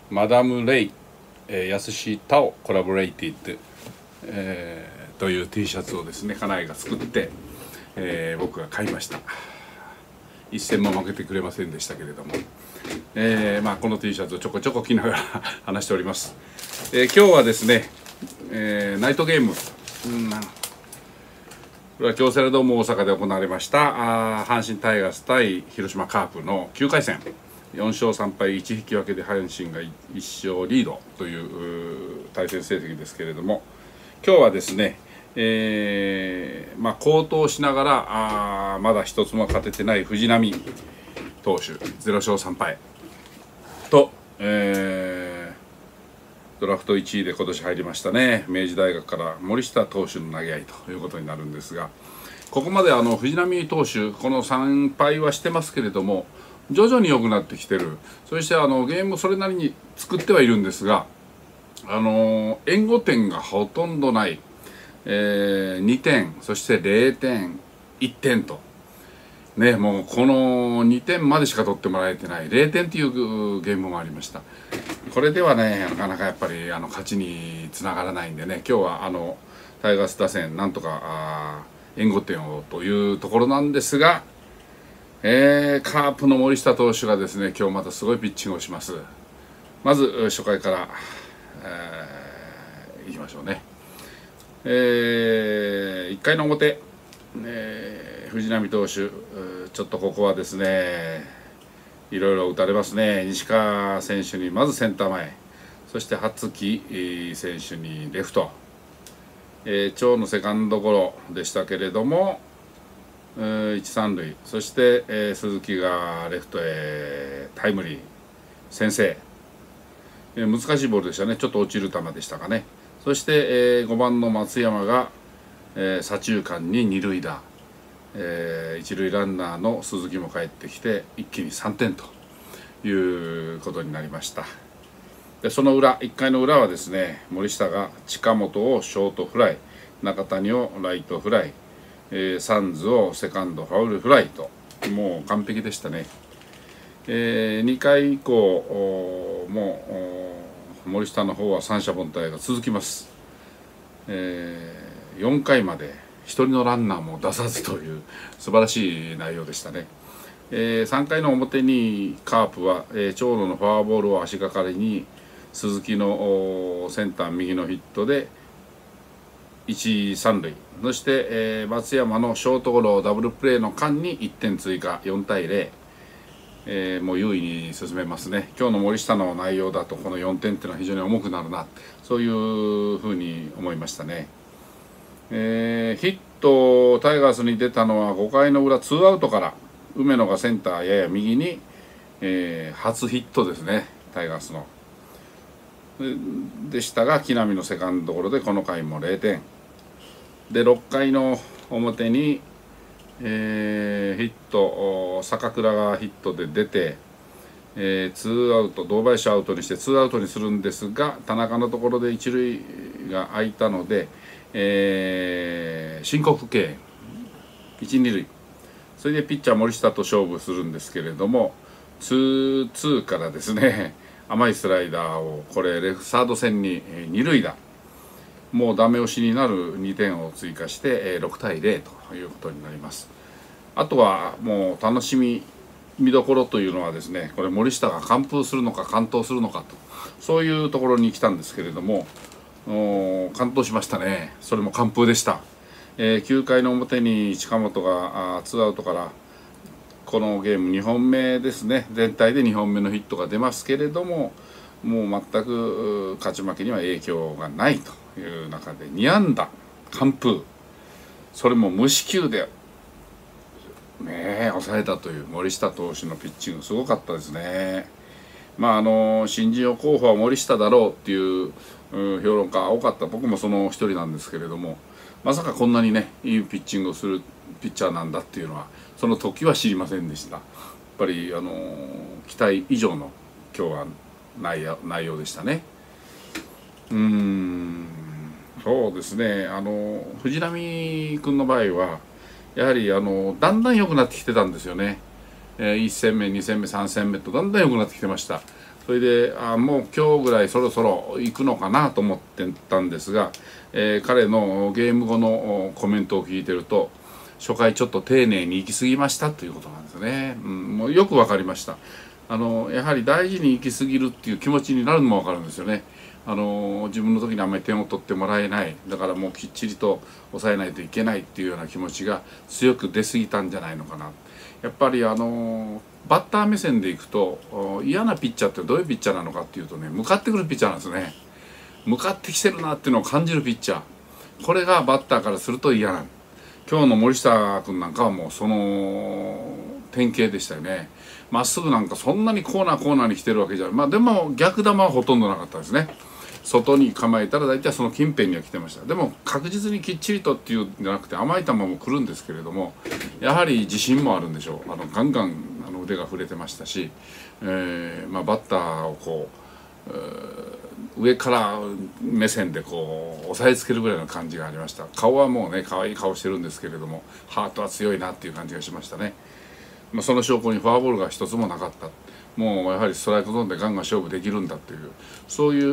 マダム・レイ、やすしタオコラボレイティッド、という T シャツをですね家内が作って、僕が買いました。一銭も負けてくれませんでしたけれども、この T シャツをちょこちょこ着ながら話しております。今日はですね、ナイトゲーム、これは京セラドーム大阪で行われました阪神タイガース対広島カープの9回戦、4勝3敗1引き分けで阪神が1勝リードという対戦成績ですけれども、今日はですね、好投しながらまだ一つも勝ててない藤浪投手0勝3敗と、ドラフト1位で今年入りましたね明治大学から森下投手の投げ合いということになるんですが、ここまで藤浪投手この3敗はしてますけれども徐々に良くなってきてる。そしてゲームそれなりに作ってはいるんですが、援護点がほとんどない、2点そして0点1点とね、もうこの2点までしか取ってもらえてない0点っていうゲームもありました。これではねなかなかやっぱり勝ちにつながらないんでね、今日はタイガース打線なんとか援護点をというところなんですが、カープの森下投手がですね今日またすごいピッチングをします。まず初回から、いきましょうね。1回の表、藤浪投手ちょっとここはですねいろいろ打たれますね。西川選手にまずセンター前、そして羽月選手にレフト、長のセカンドゴロでしたけれども一三塁、そして、鈴木がレフトへタイムリー先制、難しいボールでしたね。ちょっと落ちる球でしたかね。そして、5番の松山が、左中間に二塁打、一塁ランナーの鈴木も帰ってきて一気に3点ということになりました。でその裏1回の裏はですね森下が近本をショートフライ、中谷をライトフライ、サンズをセカンドファウルフライともう完璧でしたね。2回以降も森下の方は三者凡退が続きます。4回まで1人のランナーも出さずという素晴らしい内容でしたね。3回の表にカープは、長野のフォアボールを足がかりに鈴木のセンター右のヒットで1、3塁、そして、松山のショートゴロダブルプレーの間に1点追加4対0、もう優位に進めますね。今日の森下の内容だとこの4点っていうのは非常に重くなるな、そういうふうに思いましたね。ヒットタイガースに出たのは5回の裏ツーアウトから梅野がセンターやや右に、初ヒットですねタイガースのでしたが、木浪のセカンドゴロでこの回も0点で、6回の表に、ヒット坂倉がヒットで出て、ツーアウト堂林アウトにしてツーアウトにするんですが、田中のところで一塁が空いたので、申告敬遠1、2塁、それでピッチャー森下と勝負するんですけれども、2-2からですね甘いスライダーをこれサード線に2塁打、もうダメ押しになる2点を追加して6対0ということになります。あとはもう楽しみ見どころというのはですね、これ森下が完封するのか完投するのかと、そういうところに来たんですけれども、完投しましたね。それも完封でした。9回の表に近本がツーアウトからこのゲーム2本目ですね、全体で2本目のヒットが出ますけれども、もう全く勝ち負けには影響がないという中で2安打完封、それも無四球で抑えたという森下投手のピッチングすごかったですね。新人王候補は森下だろうっていう評論家多かった。僕もその一人なんですけれども、まさかこんなにねいいピッチングをするピッチャーなんだっていうのはその時は知りませんでした。やっぱり期待以上の今日は内容でしたね。そうですね、藤浪君の場合はやはりだんだん良くなってきてたんですよね。1戦目2戦目3戦目とだんだん良くなってきてました。 それでもう今日ぐらいそろそろ行くのかなと思ってたんですが、彼のゲーム後のコメントを聞いてると、初回ちょっと丁寧に行き過ぎましたということなんですね。もうよく分かりました。やはり大事に行き過ぎるっていう気持ちになるのも分かるんですよね。自分の時にあんまり点を取ってもらえない、だからもうきっちりと抑えないといけないっていうような気持ちが強く出過ぎたんじゃないのかな。やっぱりバッター目線でいくと、嫌なピッチャーってどういうピッチャーなのかっていうとね、向かってくるピッチャーなんですね。向かってきてるなっていうのを感じるピッチャー、これがバッターからすると嫌なん。今日の森下君なんかはもうその典型でしたよね。まっすぐなんかそんなにコーナーに来てるわけじゃない。でも逆球はほとんどなかったですね。外に構えたら大体その近辺には来てました。でも確実にきっちりとっていうんじゃなくて、甘い球も来るんですけれども、やはり自信もあるんでしょう。ガンガン腕が触れてましたし、バッターをこう上から目線でこう押さえつけるぐらいの感じがありました。顔はもうね可愛い顔してるんですけれども、ハートは強いなっていう感じがしましたね。その証拠にフォアボールが一つもなかった。もうやはりストライクゾーンでガンガン勝負できるんだという、そういう、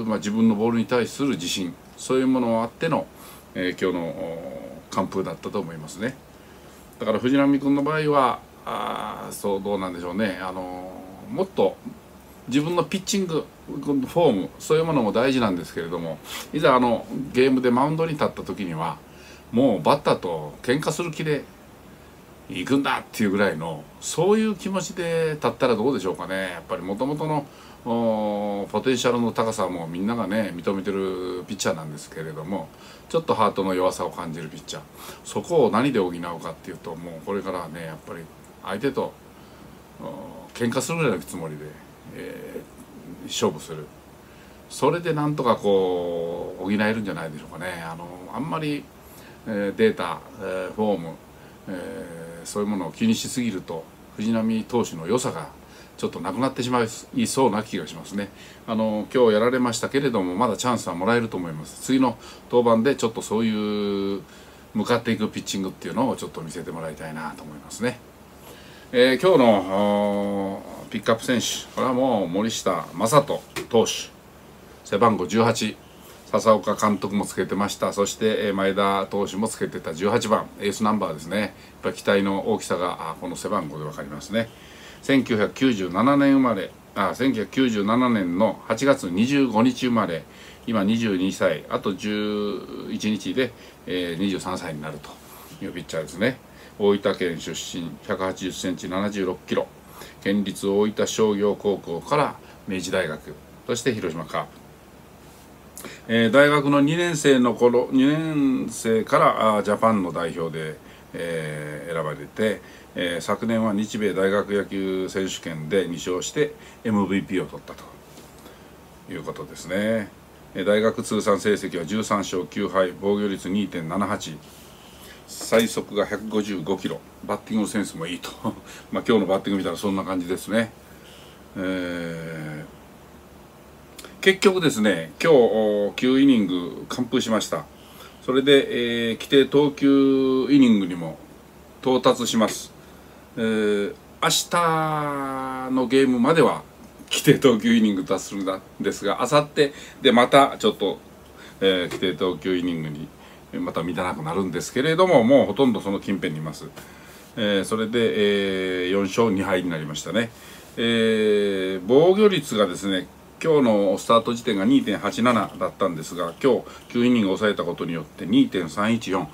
自分のボールに対する自信、そういうものがあっての、今日の完封だったと思いますね。だから藤浪君の場合はそうどうなんでしょうね。もっと自分のピッチングフォーム、そういうものも大事なんですけれども、いざゲームでマウンドに立った時にはもうバッターと喧嘩する気で行くんだっていうぐらいの、そういう気持ちで立ったらどうでしょうかね。やっぱりもともとのポテンシャルの高さもみんながね認めてるピッチャーなんですけれども、ちょっとハートの弱さを感じるピッチャー、そこを何で補うかっていうと、もうこれからはねやっぱり相手と喧嘩するぐらいのつもりで、勝負する。それでなんとかこう補えるんじゃないでしょうかね。あんまり、データ、フォーム、そういうものを気にしすぎると藤浪投手の良さがちょっとなくなってしまいそうな気がしますね。今日やられましたけれども、まだチャンスはもらえると思います。次の登板でちょっとそういう向かっていくピッチングっていうのをちょっと見せてもらいたいなと思いますね。今日のピックアップ選手、これはもう森下正人投手、背番号18、笹岡監督もつけてました。そして前田投手もつけてた18番、エースナンバーですね。やっぱり期待の大きさがこの背番号で分かりますね。1997年生まれ、1997年の8月25日生まれ、今22歳、あと11日で、23歳になるというピッチャーですね。大分県出身、180センチ、76キロ、県立大分商業高校から明治大学、そして広島カープ。大学の2年生の頃、2年生からジャパンの代表で、選ばれて、昨年は日米大学野球選手権で2勝して MVP を取ったということですね。大学通算成績は13勝9敗、防御率 2.78、最速が155キロ、バッティングのセンスもいいと今日のバッティング見たらそんな感じですね。結局ですね、今日9イニング完封しました。それで、規定投球イニングにも到達します。明日のゲームまでは規定投球イニング達するんですが、明後日でまたちょっと、規定投球イニングにまた満たなくなるんですけれども、もうほとんどその近辺にいます。それで、4勝2敗になりましたね。防御率がですね、今日のスタート時点が 2.87 だったんですが、今日9イニング抑えたことによって 2.314、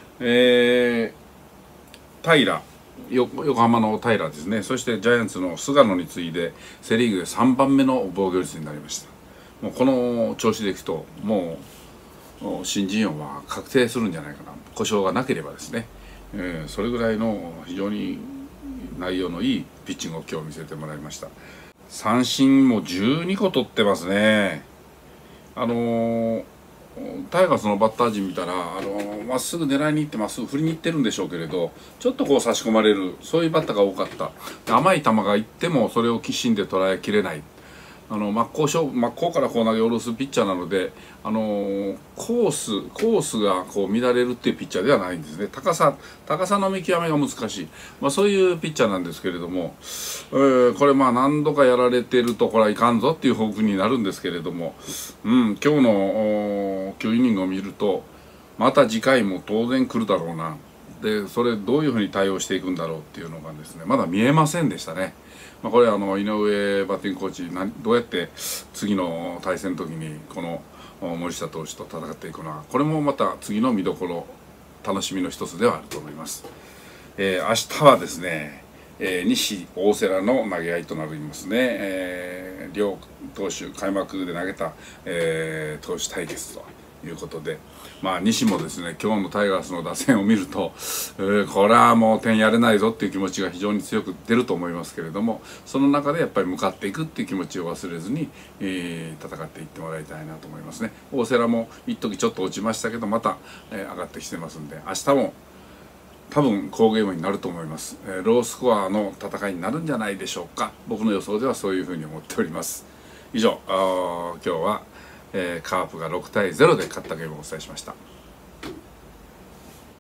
横浜の平ですね、そしてジャイアンツの菅野に次いでセ・リーグで3番目の防御率になりました。もうこの調子でいくともう新人王は確定するんじゃないかな、故障がなければですね。それぐらいの非常に内容のいいピッチングを今日見せてもらいました。三振も12個取ってますね。タイガースのバッター陣見たらまっすぐ狙いに行ってまっすぐ振りに行ってるんでしょうけれど、ちょっとこう差し込まれる、そういうバッターが多かった。甘い球がいってもそれをきしんで捉えきれない、 真っ向からこう投げ下ろすピッチャーなので、コースがこう乱れるっていうピッチャーではないんですね。高さの見極めが難しい、そういうピッチャーなんですけれども、これ何度かやられてるとこれはいかんぞっていう方向になるんですけれども、今日の9イニングを見るとまた次回も当然来るだろうな。でそれどういうふうに対応していくんだろうっていうのがですねまだ見えませんでしたね。これ井上バッティングコーチどうやって次の対戦の時にこの森下投手と戦っていくのか、これもまた次の見どころ楽しみの一つではあると思います。明日はですね、西大瀬良の投げ合いとなりますね。両投手開幕で投げた、投手対決ということで、西もですね今日のタイガースの打線を見ると、これはもう点やれないぞっていう気持ちが非常に強く出ると思いますけれども、その中でやっぱり向かっていくっていう気持ちを忘れずに、戦っていってもらいたいなと思いますね。大瀬良も一時ちょっと落ちましたけどまた、上がってきてますんで、明日も多分好ゲームになると思います。ロースコアの戦いになるんじゃないでしょうか。僕の予想ではそういうふうに思っております。以上今日はカープが6対0で勝ったゲームをお伝えしました。